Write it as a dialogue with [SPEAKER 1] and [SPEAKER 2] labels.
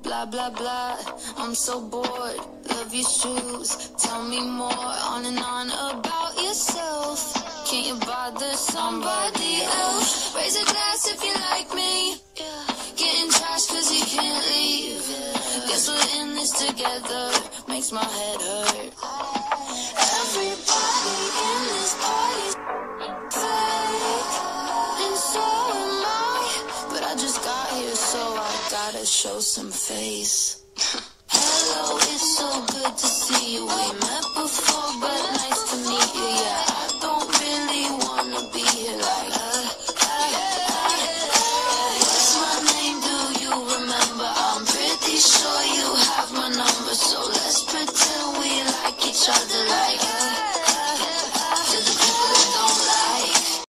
[SPEAKER 1] blah blah blah. I'm so bored, love your shoes. Tell me more, on and on about yourself. Can't you bother somebody else? Raise a glass if you like me. Getting trashed cause you can't leave. Guess we're in this together, makes my head hurt. Everybody in this party's fake, and so am I. But I just got here, so I gotta show some face. Hello, it's so good to see you. We met before, but nice to meet you.